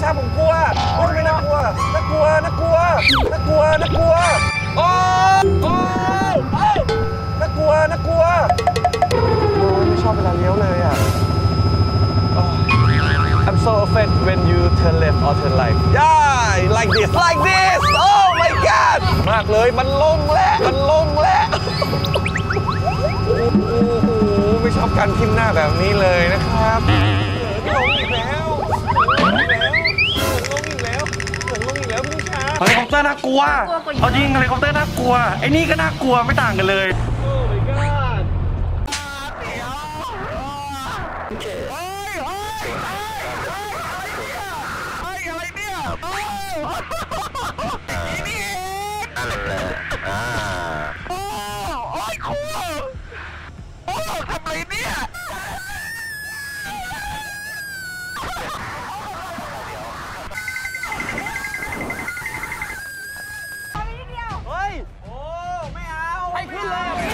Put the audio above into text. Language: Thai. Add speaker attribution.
Speaker 1: ครับผมกลัวไม่น่ากลัวน่ากลัวน่ากลัวน่ากลัวน่ากลัวโอ้โอ้น่ากลัวน่ากลัวไม่ชอบเวลาเลี้ยวเลยอ่ะ I'm so afraid when you turn left or turn right yeah like this oh my god มากเลยมันลงแล้วโอ้โหไม่ชอบการทิ่มหน้าแบบนี้เลยนะครับลงอีกแล้วลงอีกแล้วพี่ชาเฮลิคอปเตอร์น่ากลัวเอาจริงเฮลิคอปเตอร์น่ากลัวไอ้นี่ก็น่ากลัวไม่ต่างกันเลยโอ้ my god อะไรเนี่ยนี่นั่นแหละโอ้ยครูโอ้ทำไรเนี่ยเฮ้ยโอ้ไม่เอาไม่ขึ้นเลย